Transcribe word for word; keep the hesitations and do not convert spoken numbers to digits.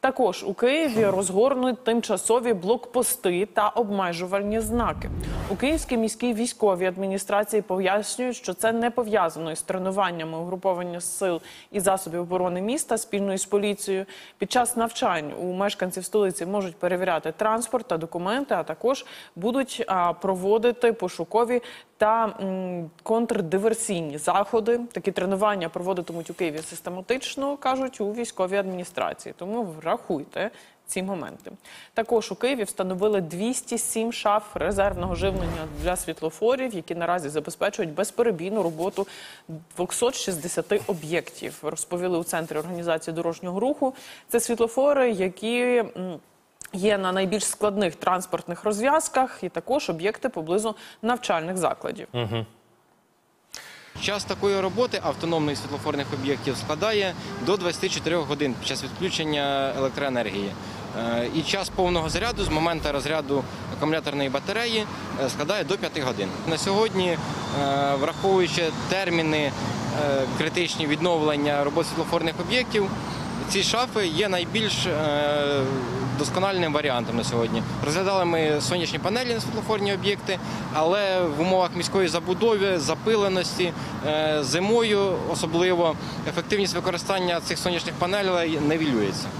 Також у Києві розгорнуть тимчасові блокпости та обмежувальні знаки. У Київській міській військовій адміністрації пояснюють, що це не пов'язано із тренуваннями угруповання сил і засобів оборони міста спільно із поліцією. Під час навчань у мешканців столиці можуть перевіряти транспорт та документи, а також будуть а, проводити пошукові та м, контрдиверсійні заходи. Такі тренування проводитимуть у Києві систематично, кажуть у військовій адміністрації. Тому врахуйте ці моменти. Також у Києві встановили двісті сім шаф резервного живлення для світлофорів, які наразі забезпечують безперебійну роботу двохсот шістдесяти об'єктів, розповіли у Центрі організації дорожнього руху. Це світлофори, які м, є на найбільш складних транспортних розв'язках, і також об'єкти поблизу навчальних закладів. Угу. Час такої роботи автономних світлофорних об'єктів складає до двадцяти чотирьох годин під час відключення електроенергії. І час повного заряду з моменту розряду акумуляторної батареї складає до п'яти годин. На сьогодні, враховуючи терміни критичні відновлення роботи світлофорних об'єктів, ці шафи є найбільш доскональним варіантом на сьогодні. Розглядали ми сонячні панелі на світлофорні об'єкти, але в умовах міської забудови, запиленості, зимою особливо ефективність використання цих сонячних панелей нівелюється.